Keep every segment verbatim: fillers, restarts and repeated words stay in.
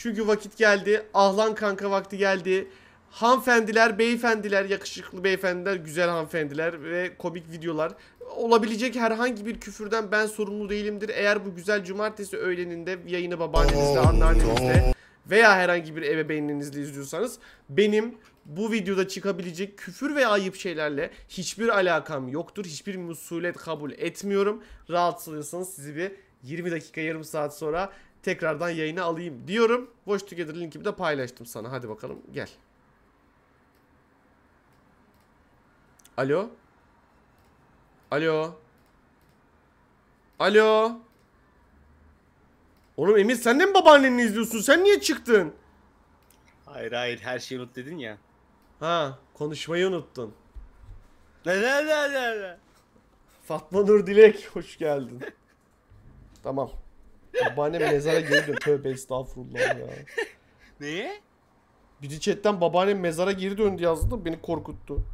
Çünkü vakit geldi. Ahlan kanka vakti geldi. Hanımefendiler, beyefendiler, yakışıklı beyefendiler, güzel hanımefendiler ve komik videolar. Olabilecek herhangi bir küfürden ben sorumlu değilimdir. Eğer bu güzel cumartesi öğleninde yayını babaannenizle, anneannenizle veya herhangi bir ebeveyninizle izliyorsanız benim bu videoda çıkabilecek küfür ve ayıp şeylerle hiçbir alakam yoktur. Hiçbir musulet kabul etmiyorum. Rahatsızlıyorsanız sizi bir yirmi dakika, yarım saat sonra tekrardan yayına alayım diyorum. Watch Together linkimi de paylaştım sana. Hadi bakalım gel. Alo? Alo? Alo? Oğlum Emir sen de mi babaanneni izliyorsun? Sen niye çıktın? Hayır hayır her şeyi unut dedin ya. Ha, konuşmayı unuttun. Ne ne ne ne ne? Fatma Nur Dilek hoş geldin. Tamam. Babaannem mezara geri dön. Tövbe estağfurullah ya. Neye? Biri chatten babaannem mezara geri döndü yazdı da beni korkuttu.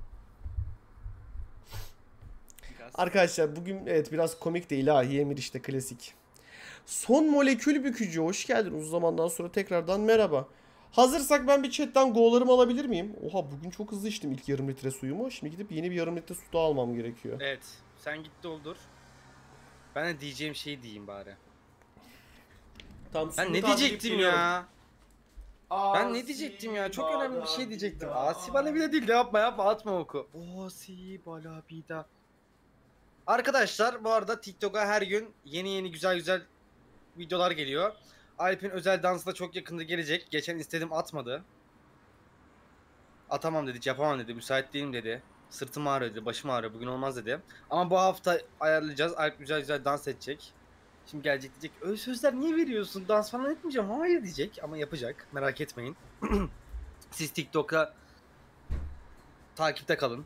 Biraz. Arkadaşlar bugün evet biraz komik de ilahi Emir işte klasik. Son molekül bükücü hoş geldin. Uzun zamandan sonra tekrardan merhaba. Hazırsak ben bir chatten go'larımı alabilir miyim? Oha bugün çok hızlı içtim ilk yarım litre suyumu. Şimdi gidip yeni bir yarım litre su daha almam gerekiyor. Evet sen git doldur. Ben de diyeceğim şeyi diyeyim bari. Tam ben ne diyecektim ya? Asi ben ne diyecektim ya? Çok önemli bir şey diyecektim. Asi bana bile değil de yapma yapma atma oku. Asi bala bida. Arkadaşlar bu arada TikTok'a her gün yeni yeni güzel güzel videolar geliyor. Alp'in özel dansı da çok yakında gelecek. Geçen istedim atmadı. Atamam dedi, yapamam dedi, müsait değilim dedi. Sırtım ağrıyor dedi, başım ağrıyor, bugün olmaz dedi. Ama bu hafta ayarlayacağız. Alp güzel güzel dans edecek. Şimdi gelecek diyecek, öyle sözler niye veriyorsun? Dans falan etmeyeceğim. Hayır diyecek ama yapacak. Merak etmeyin. Siz TikTok'a takipte kalın.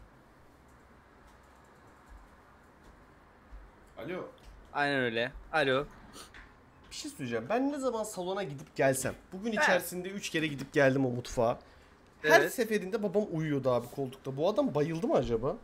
Alo. Aynen öyle. Alo. Bir şey söyleyeceğim. Ben ne zaman salona gidip gelsem. Bugün içerisinde üç kere gidip geldim o mutfağa. Her evet. seferinde babam uyuyordu abi koltukta. Bu adam bayıldı mı acaba?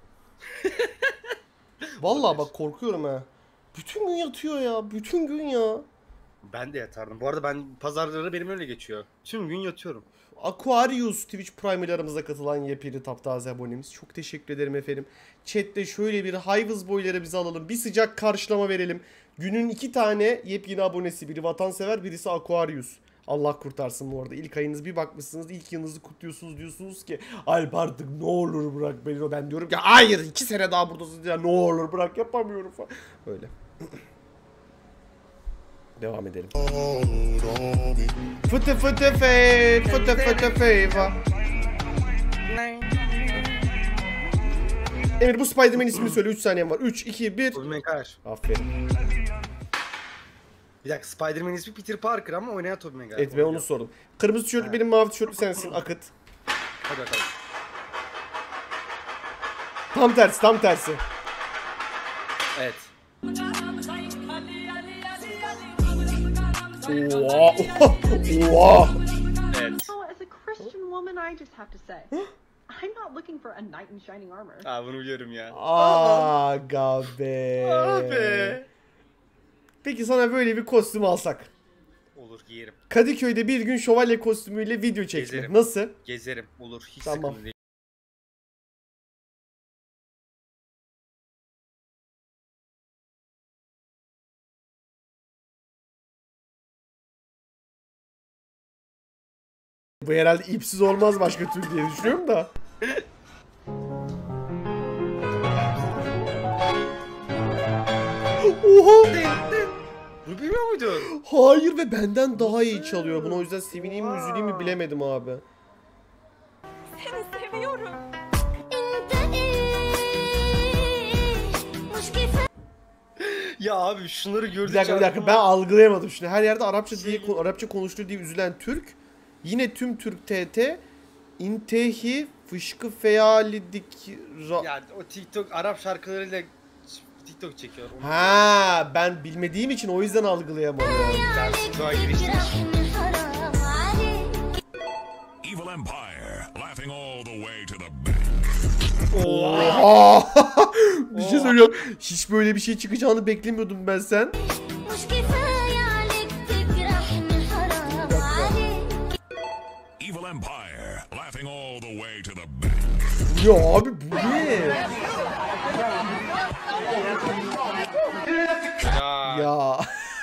Vallahi bak korkuyorum ha. Bütün gün yatıyor ya. Bütün gün ya. Ben de yatardım. Bu arada ben pazarları benim öyle geçiyor. Tüm gün yatıyorum. Aquarius Twitch Prime ile aramıza katılan yepyeni taptaze abonemiz. Çok teşekkür ederim efendim. Chat'te şöyle bir Hayvız boyları bize alalım. Bir sıcak karşılama verelim. Günün iki tane yepyeni abonesi. Biri vatansever, birisi Aquarius. Allah kurtarsın bu arada. İlk ayınız bir bakmışsınız, ilk yılınızı kutluyorsunuz, diyorsunuz ki Alp artık ne olur bırak beni. Ben diyorum ki hayır iki sene daha buradasın ya, ne olur bırak, yapamıyorum falan. Öyle. Devam edelim. Fıtı fıtı fey, fıtı fıtı feyva. Emir bu Spider-Man ismini söyle, üç saniyem var. üç, iki, bir. Aferin. Bir dakika, Spider-Man ismi Peter Parker ama oynayan Tobey Maguire. Evet ben onu sordum. Kırmızı tişörtlü benim, mavi tişörtlü sensin. Akıt. Hadi bakalım. Tam tersi, tam tersi. Evet. Oha. Oha. Evet. As a Christian woman, I just have to say, I'm not looking for a knight in shining armor. Aa bunu biliyorum ya. Aga be. Abi. Peki sana böyle bir kostüm alsak. Olur, giyerim. Kadıköy'de bir gün şövalye kostümüyle video çekme. Gezerim. Nasıl? Gezerim. Olur. Hiç tamam. sıkıntı değil. Bu herhalde ipsiz olmaz başka türlü diye düşünüyorum da. Oha! Bunu bilmiyor muydun? Hayır ve benden daha iyi çalıyor. Bunu o yüzden sevineyim mi üzüleyim mi bilemedim abi. Seni seviyorum. Ya abi şunları gördükçe... Bir dakika bir dakika ben algılayamadım şunu. Her yerde Arapça diye Arapça konuştuğu diye üzülen Türk. Yine tüm Türk T T intehi fışkı fealidik ra... Ya o TikTok Arap şarkılarıyla TikTok çekiyor. Ha ben bilmediğim için o yüzden algılayamadım. Ben TikTok'a giriştim. Evil Empire, laughing all the way to the bank. Oha! Bir şey söylüyorum. Hiç böyle bir şey çıkacağını beklemiyordum ben sen. Empire, laughing all the way to the bank. Ya abi bu ne? Ya. Ya.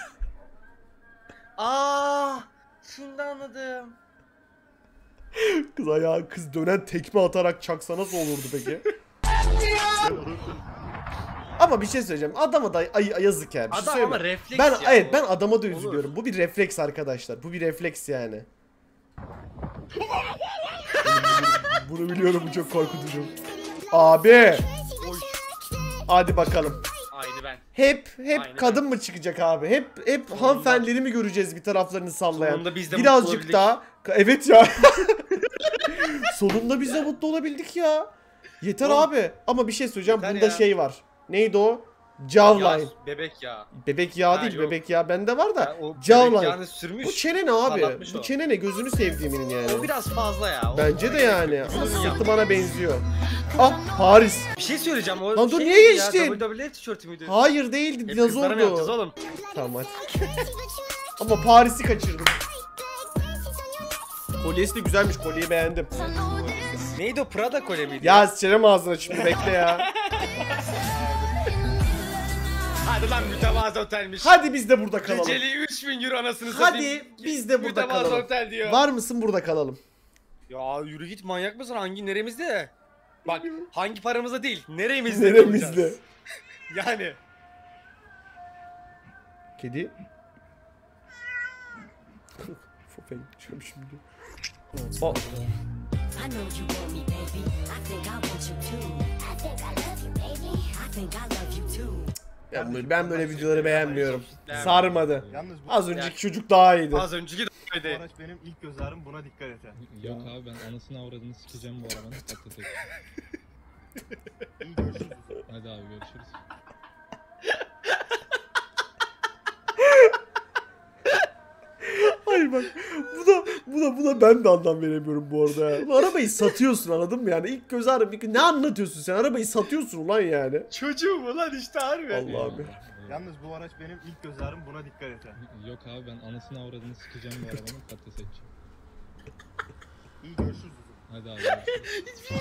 Aa, şimdi anladım. Kız ayağı kız dönen tekme atarak çaksa nasıl olurdu peki? Ama bir şey söyleyeceğim. Adama da ay, ay yazık yani. Bir şey Adam söyleyeyim ama mi? refleks Ben ya evet bu. ben adama da Olur. üzülüyorum. Bu bir refleks arkadaşlar. Bu bir refleks yani. Bunu biliyorum, bu çok korkutucu. Abi. Hadi bakalım. Aynı ben. Hep hep Aynen. kadın mı çıkacak abi? Hep hep hanımefendileri mi göreceğiz bir taraflarını sallayan? Sonunda biz de mutlu Birazcık olabildik. daha evet ya. Sonunda biz de mutlu olabildik ya. Yeter Oğlum, abi. Ama bir şey söyleyeceğim. yeter Bunda ya. şey var. Neydi o? Jawline. Ya, bebek ya. Bebek yağı Ha, değil, yok. bebek yağı bende var da. Ya, o bebek Jawline. yağını sürmüş. Bu çene ne abi? parlatmış Bu o. çene ne? Gözünü sevdiğimin yani. O biraz fazla ya. O- Bence de yani. Ama Uzun sırtı yap. bana benziyor. Ah Paris. Bir şey söyleyeceğim. O Lan dur, şey niye miydi geçtin? Ya, W W F tişörtü müydü? Hayır değildi. Hep Dinozordu. kızlara mı yapacağız oğlum? Tamam hadi. Ama Paris'i kaçırdım. Kolyesi de güzelmiş. Kolyeyi beğendim. Neydi o, Prada kolye miydi? Ya sıçarım ağzına şimdi, bekle ya. Hadi lan, mütevazı otelmiş. Hadi biz de burada kalalım. Geceliği üç bin euro anasını satayım. Hadi biz de burada Mütevazı kalalım. otel diyor. Var mısın, burada kalalım? Ya yürü git, manyak mısın? Hangi neremizde? Bak, hangi paramızda değil, neremizde Neremizde? kalacağız? Yani. Kedi. Fofeng çıkmış şimdi. Oh. I know you want me, baby. I think I want you too. I think I love you, baby. I think I love you too. Ben böyle, ben böyle videoları beğenmiyorum. Yani. Sarmadı. Yalnız bu, Az önceki Yani. çocuk daha iyiydi. Az önceki de bu öyleydi. araç benim ilk göz ağrım, buna dikkat et. ha. Yok abi, ben anasını avradını sikeceğim bu arabanın, patlatıp. İyi görüşürüz. Hadi abi, görüşürüz. Hayır bak, bu da bu da buna ben de anlam veremiyorum bu arada ya. Bu arabayı satıyorsun, anladın mı yani? İlk göz ağrı, ne anlatıyorsun sen? Arabayı satıyorsun ulan yani. Çocuğum ulan işte harbi. Allah abi. Yalnız bu araç benim ilk göz ağrım, buna dikkat et. ha. Yok abi, ben anasını avradını sikeceğim bu arabanın, patates edeceğim. İyi görüşürüz. Hadi abi, görüşürüz.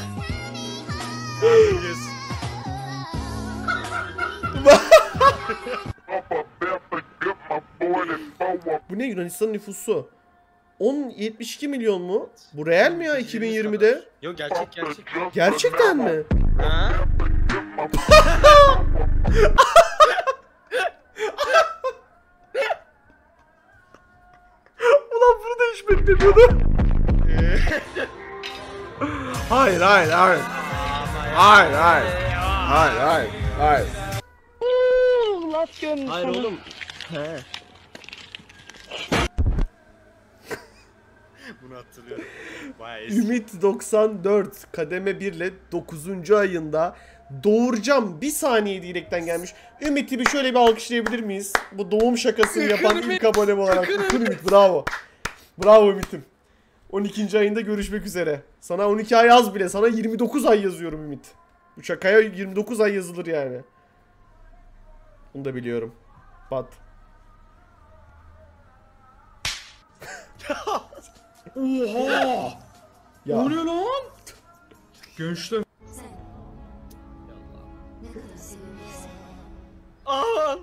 Bu ne, Yunanistan nüfusu? on yetmiş iki milyon mu? Bu real mi ya iki bin yirmide? Yok, gerçek gerçek. Gerçekten mi? Ha? Ulan bunu da hiç beklemiyordum. Hayır hayır hayır. Hayır hayır. Hayır hayır. Hayır. Hayır oğlum. He. Bunu hatırlıyorum. Bayağı eski. Ümit doksan dört kademe bir ile dokuzuncu ayında doğuracağım bir saniye diyerekten gelmiş. Ümit'i bir şöyle bir alkışlayabilir miyiz? Bu doğum şakasını yapan ilk abonem olarak. Ikın Ümit, bravo. Bravo Ümit'im. on ikinci ayında görüşmek üzere. Sana on iki ay yaz bile. Sana yirmi dokuz ay yazıyorum Ümit. Bu şakaya yirmi dokuz ay yazılır yani. Bunu da biliyorum. Bat. Oha! Ya. O ne lan? Gençler. Aman.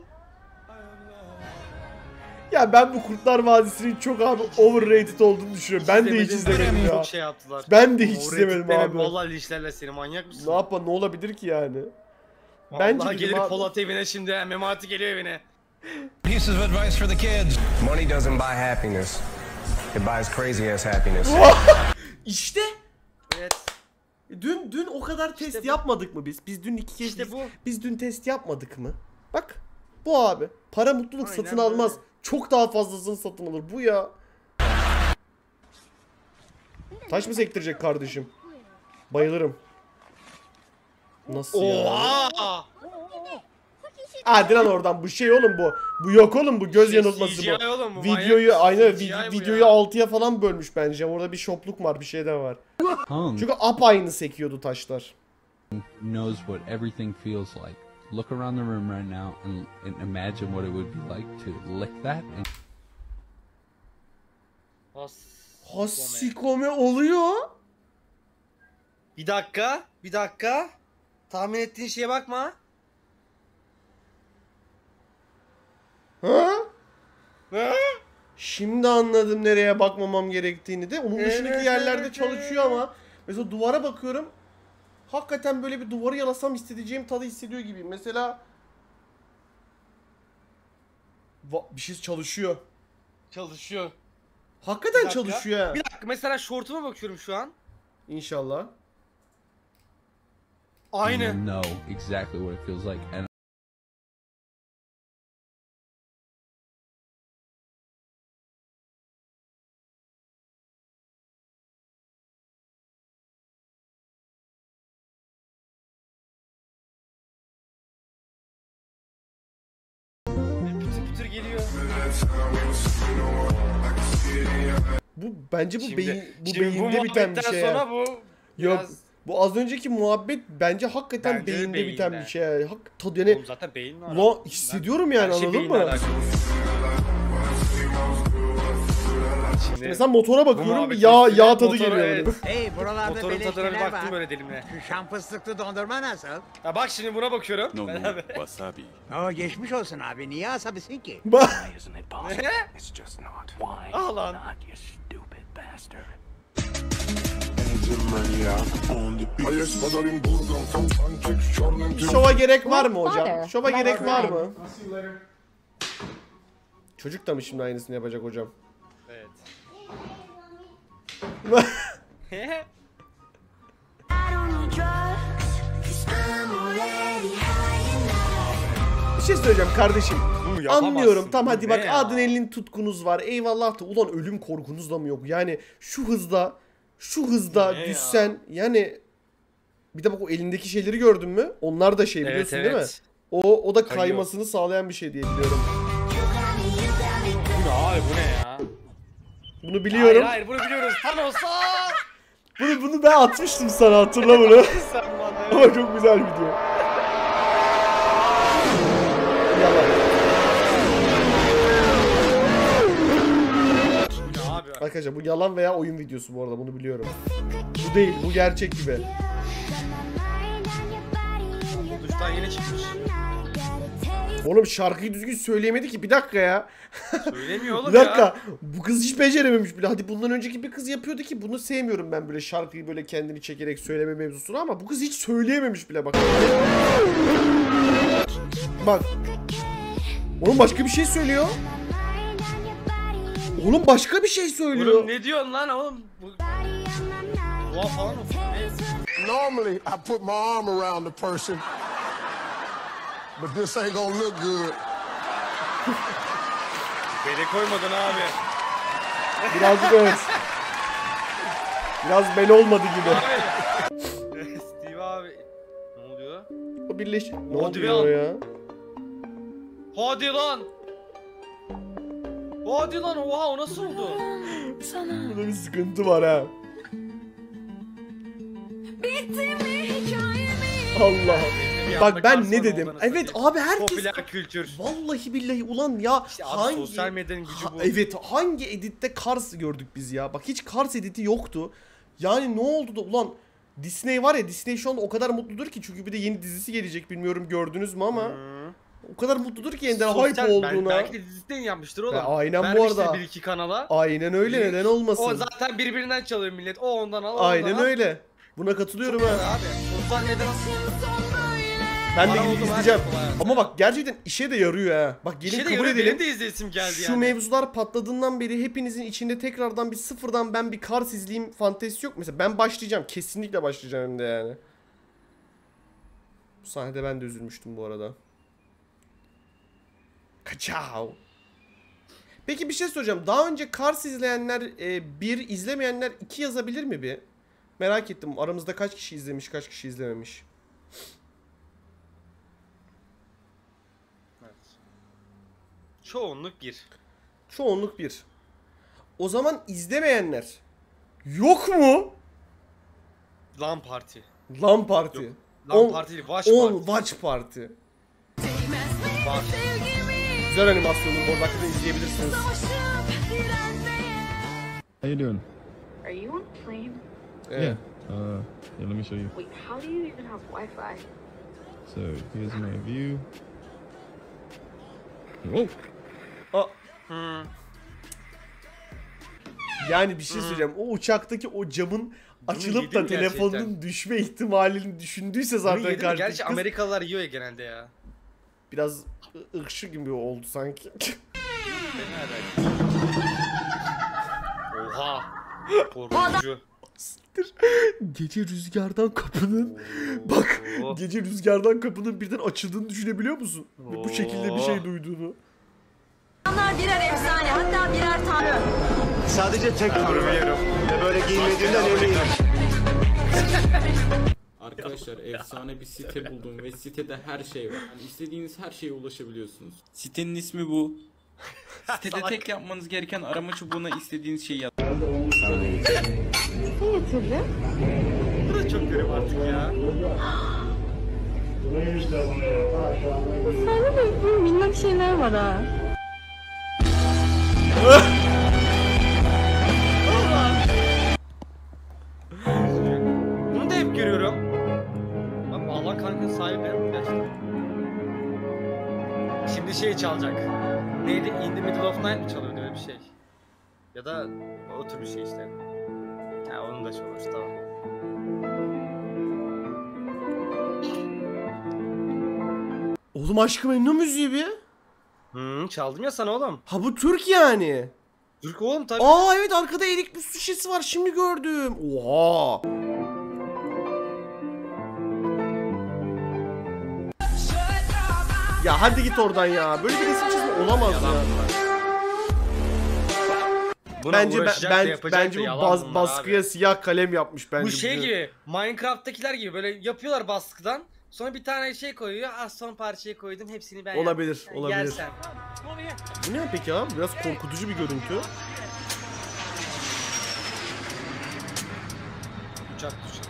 Ya ben bu Kurtlar Vadisi'nin çok abi overrated olduğunu düşünüyorum. Ben de hiç İzlemedim, izlemedim ya. Çok şey yaptılar. Ben de hiç O izlemedim Reddit'te abi. Vallahi linçlerler seni, manyak mısın? Ne yapma, ne olabilir ki yani? Bence Bence Vallahi dedim gelir abi. Polat evine şimdi, he, Memati geliyor evine. Pieces of advice for the kids. Money doesn't buy happiness. It buys crazy ass happiness. İşte Evet. dün dün o kadar test bu. yapmadık mı biz? Biz dün iki kez İşte biz, bu. biz dün test yapmadık mı? Bak. Bu abi. Para mutluluk Aynen satın almaz. öyle. Çok daha fazlasını satın alır. Bu ya. Taş mı sektirecek kardeşim? Bayılırım. Nasıl ya? Oha! Hadi lan oradan, bu şey oğlum bu. Bu yok oğlum, bu göz Şey, yanıltması C G I bu. oğlum bu, Videoyu manyak aynı mısın? C G I vid- bu videoyu ya. altıya falan bölmüş bence. Orada bir şopluk var, bir şey de var. Han Çünkü apaynı sekiyordu taşlar. knows what everything feels like. Look around the room right now and, and imagine what it would be like to lick that. And As Hasikome oluyor. Bir dakika, bir dakika. Tahmin ettiğin şeye bakma. Ha? Ha? Şimdi anladım nereye bakmamam gerektiğini de. Onun dışındaki Evet, yerlerde evet, çalışıyor ama mesela duvara bakıyorum. Hakikaten böyle bir duvarı yalasam hissedeceğim tadı hissediyor gibi. Mesela Va- bir şey çalışıyor. Çalışıyor. Hakikaten Bir dakika. çalışıyor ha. Bir dakika, mesela şortuma bakıyorum şu an. İnşallah. Aynı. You know exactly what it feels like. And Pütür pütür geliyor. Bu bence bu Şimdi- beyin bu şimdi beyinde biten bir muhabbetten şey. sonra ya. bu Yok. biraz... Bu az önceki muhabbet bence hakikaten Bence de beyinde biten beyinde. bir şey. ya. Hak tadı yani Oğlum zaten beyinle alakalı. ulan hissediyorum yani, Her şey anladın beyinle mı? alakalı. Şimdi Mesela motora bakıyorum muhabbetin yağ üstüne yağ tadı motora- geliyor evet. böyle. Hey buralarda motorun böyle tadına bir şeyler baktım var. böyle dilimle. Şu şam fıstıklı dondurma nasıl? Ya bak şimdi buna bakıyorum. Beraber. Wasabi. Oo geçmiş olsun abi. Niye asabisin ki? Bak. Isn't it possible? It's just not. Why Ah lan. not, you stupid bastard? Şova gerek var mı hocam? Father, Şova my gerek var friend. mı? Çocuk da mı şimdi aynısını yapacak hocam? Evet. Bir şey söyleyeceğim kardeşim. Bunu yapamazsın. Anlıyorum. Tam Bu hadi ne bak ya? adrenalin tutkunuz var. Eyvallah da ulan ölüm korkunuz da mı yok? Yani şu hızda şu hızda Ne ya? düşsen yani bir de bak o elindeki şeyleri gördün mü? Onlar da şey Evet, biliyorsun evet. değil mi? O o da Kayıyor. kaymasını sağlayan bir şey diye biliyorum. Bu ne abi, bu ne ya? Bunu biliyorum. Hayır hayır, bunu biliyoruz. Thanos'a. Bunu bunu ben atmıştım sana, hatırla bunu. Sen bana. Ama çok güzel video. Yalan. Bu ne abi? Arkadaşlar bu yalan veya oyun videosu bu arada, bunu biliyorum. Bu değil, bu gerçek gibi. Bu duştan yeni çıkmış. Oğlum şarkıyı düzgün söyleyemedi ki, bir dakika ya. Söylemiyor oğlum Bir dakika. ya. Bu kız hiç becerememiş bile. Hadi bundan önceki bir kız yapıyordu ki, bunu sevmiyorum ben böyle şarkıyı böyle kendini çekerek söyleme mevzusunu, ama bu kız hiç söyleyememiş bile bak. Bak. Oğlum başka bir şey söylüyor. Oğlum başka bir şey söylüyor. Oğlum ne diyorsun lan oğlum? Bu... Doğa falan mı? Ne? Normally, I put my arm around the person, but this ain't gonna look good. Beni koymadın abi. Birazcık evet. Biraz bel olmadı gibi. Abi. Steve abi. Ne oluyor? O birleş... Ne Hadi oluyor be ya? Hadi lan. Hadi lan, oha o nasıl oldu? Burada bir sıkıntı var ha. Allah. Bak ben ne dedim? Evet abi, herkes... Popüler kültür. Vallahi billahi ulan ya, İşte abi hangi... sosyal medyanın gücü Ha- bu. evet, hangi editte Cars gördük biz ya? Bak hiç Cars editi yoktu. Yani ne oldu da ulan, Disney var ya, Disney şu anda o kadar mutludur ki, çünkü bir de yeni dizisi gelecek, bilmiyorum gördünüz mü ama Hı. o kadar mutludur ki yeniden Sosyal- hype ben- olduğuna. Belki de diziden yapmıştır oğlum. Ya aynen bu Vermiştir arada. bir iki kanala. Aynen öyle, Büyük. neden olmasın? O zaten birbirinden çalıyor millet. O ondan al, o ondan Aynen al. öyle. Buna katılıyorum ha. Abi sosyal medya Ben de Bana gidip oldu, izleyeceğim. ben de oldu. Ama bak gerçekten işe de yarıyor ha. Bak gelin İşe de kabul yarıyor, edelim. benim de izleyesim geldi Şu yani. mevzular patladığından beri hepinizin içinde tekrardan bir sıfırdan ben bir Cars izleyeyim fantezisi yok. Mesela ben başlayacağım. Kesinlikle başlayacağım hem de yani. Bu sahnede ben de üzülmüştüm bu arada. Kaçav. Peki bir şey soracağım. Daha önce Cars izleyenler e, bir, izlemeyenler iki yazabilir mi bir? Merak ettim. Aramızda kaç kişi izlemiş, kaç kişi izlememiş. Evet. Çoğunluk bir. Çoğunluk bir. O zaman izlemeyenler yok mu? Lan parti. Lan Parti. Yok, Lan On- parti değil, Watch on Party. Watch Party. Var. Güzel animasyonu, orada hakkında izleyebilirsiniz. How you doing? Are you on a plane? Yeah. Uh, yeah, let me show you. Wait, how do you even have Wi-Fi? So here's my view. Oh. Hmm. Yani bir şey söyleyeceğim. O uçaktaki o camın açılıp yedi da mi telefonun gerçekten? düşme ihtimalini düşündüyse zaten Bunu yedi mi? Gerçi karşıdaki kız Amerikalılar yiyor ya genelde ya. biraz ı- ırkçı gibi oldu sanki. Oha. Korkutucu. Gece rüzgardan kapının bak Oo. gece rüzgardan kapının birden açıldığını düşünebiliyor musun? Ve bu şekilde bir şey Oo. duyduğunu. Onlar birer efsane, hatta birer tanrı. Sadece tek tanrım. Ve böyle giymediğinden eminim. Arkadaşlar efsane bir site buldum ve sitede her şey var. Yani istediğiniz her şeye ulaşabiliyorsunuz. Sitenin ismi bu. Sitede tek yapmanız gereken arama çubuğuna istediğiniz şeyi yaz. Bu da çok garip artık ya. Sende de minnak şeyler var ha. Bunu da hep görüyorum. Bak Allah kanka sahibi benim gerçekten. Şimdi şey çalacak. Neydi? In the Middle of Night mi çalıyordu öyle bir şey? Ya da o tür bir şey işte. Ha onun da çalıyor tamam. Oğlum Aşk-ı Memnu müziği bir. Hmm, çaldım ya sana oğlum. Ha bu Türk yani. Türk oğlum tabii. Aa evet arkada erik buz şişesi var şimdi gördüm. Oha. Ya hadi git oradan ya. Böyle bir resim çizimi olamaz ya. Buna Bence ben, uğraşacak da ben yapacak da bence bu yalan baz, bunlar baskıya abi. siyah kalem yapmış bence. Bu şey bunu. gibi Minecraft'takiler gibi böyle yapıyorlar baskıdan. Sonra bir tane şey koyuyor. Az son parçayı koydum. Hepsini ben Olabilir, yaptım. olabilir. Gel sen. Bu ne peki ya? Biraz korkutucu bir görüntü. Uçak düşüyor.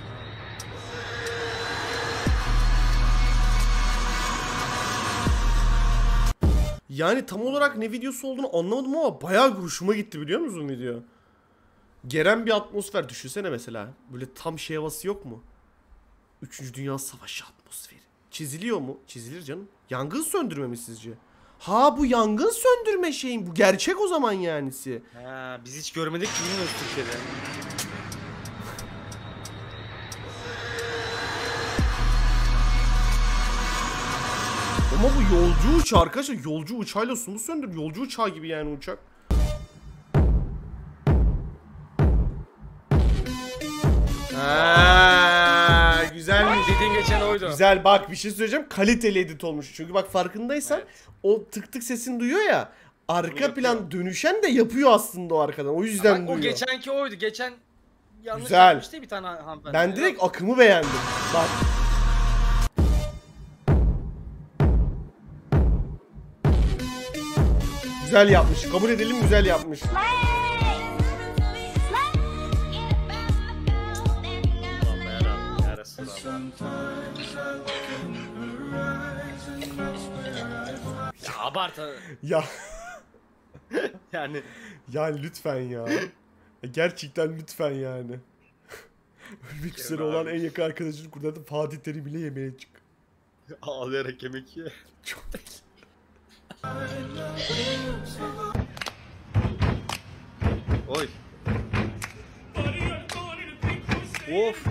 Yani tam olarak ne videosu olduğunu anlamadım ama bayağı hoşuma gitti biliyor musun video? Geren bir atmosfer düşünsene mesela. Böyle tam şey havası yok mu? Üçüncü Dünya Savaşı atmosferi. Çiziliyor mu? Çizilir canım. Yangın söndürme mi sizce? Ha bu yangın söndürme şeyin. Bu gerçek o zaman yanisi. Ha, biz hiç görmedik ki bilmiyoruz Türkiye'de. Ama bu yolcu uçağı arkadaşlar. Yolcu uçağıyla su mu söndür? Yolcu uçağı gibi yani uçak. Ha, güzelmiş. Dediğin geçen oydu. Güzel bak bir şey söyleyeceğim. Kaliteli edit olmuş. Çünkü bak farkındaysan Evet. o tık tık sesini duyuyor ya. Arka plan dönüşen de yapıyor aslında o arkadan. O yüzden Bak, duyuyor. o geçenki oydu. Geçen yanlış Güzel. yapmıştı bir tane hanımefendi. Ben direkt akımı beğendim. Bak. Güzel yapmış. Kabul edelim güzel yapmış. Ya abart. Ya Yani yani lütfen ya. Gerçekten lütfen yani. Ölmek üzere olan en yakın arkadaşını kurtardı. Fatih Terim bile yemeğe çık. ağlayarak yemek ye. Çok Oy. Of.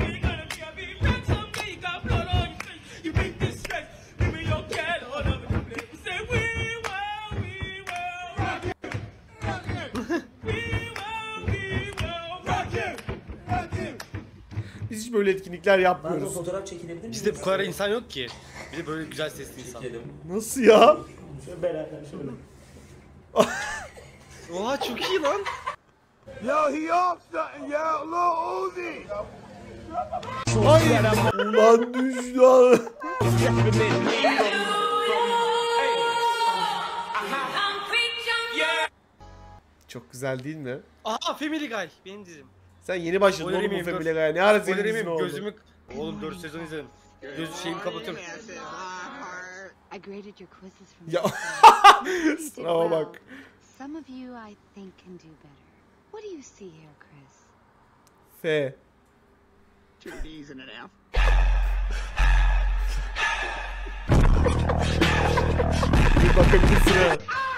Biz hiç böyle etkinlikler yapmıyoruz. Fotoğraf çekilebilir miyiz? Bizde bu kadar insan yok ki. Bir de böyle güzel sesli insan. Nasıl ya? Şöyle beraber şöyle. Oha çok iyi lan. Yo, he off something, yo. Lil Uzi. Ay ulan düş lan. Çok güzel değil mi? Aha Family Guy benim dizim. Sen yeni başladın Spoiler oğlum bu yemeyeyim, Family dur. Guy'a. Ne ara senin Spoiler dizin yemeyeyim, oldu? gözümü... Oğlum dört sezon izledim. Göz şeyimi kapatıyorum. I graded your quizzes from Ya. You did Sınava well. bak. Some of you I think can do better. What do you see here, Chris? F. Two D's and an F. Bir bakabilirsin ha.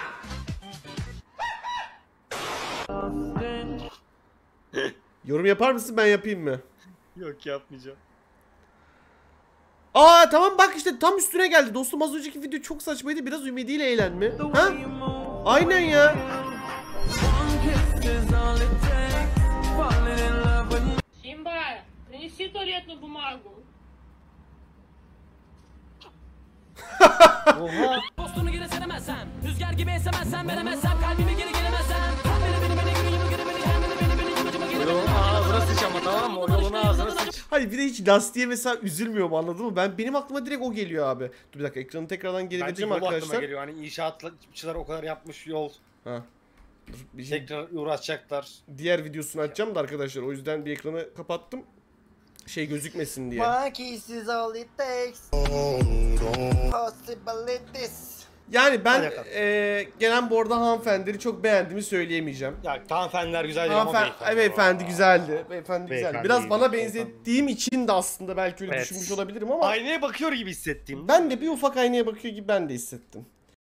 Yorum yapar mısın, ben yapayım mı? Yok, yapmayacağım. Aa tamam, bak işte tam üstüne geldi dostum, az önceki video çok saçmaydı, biraz ümidiyle eğlenme. Ha? Aynen ya. Simba, принеси туалетную bумагу. Oha. Postunu geri seremezsem, rüzgar gibi esemezsem, veremezsem, kalbimi geri gelemezsem, beni beni beni beni yürü geri beni beni beni beni yumacıma geri beni. Yolun ağzına sıç ama, tamam mı? O yolun ağzına sıç. Hayır, bir de hiç lastiğe mesela üzülmüyorum, anladın mı? Ben benim aklıma direkt o geliyor abi. Dur bir dakika, ekranı tekrardan geri Bence vereceğim yol aklıma arkadaşlar. geliyor. Hani inşaatçılar o kadar yapmış yol. Ha. Dur, bir şey- Tekrar uğraşacaklar. diğer videosunu açacağım da arkadaşlar, o yüzden bir ekranı kapattım. Şey gözükmesin diye. Monkeys is all it takes. Possibilities. Yani ben Hadi bakalım. eee gelen bu arada hanımefendileri çok beğendiğimi söyleyemeyeceğim. Ya hanımefendiler güzel değil ama Hanımefendi, beyefendi. beyefendi güzeldi. Beyefendi güzeldi. Beyefendi Biraz iyiydi, bana beyefendi. benzettiğim için de aslında belki öyle Evet. düşünmüş olabilirim ama Aynaya bakıyor gibi hissettim. ben de bir ufak aynaya bakıyor gibi ben de hissettim.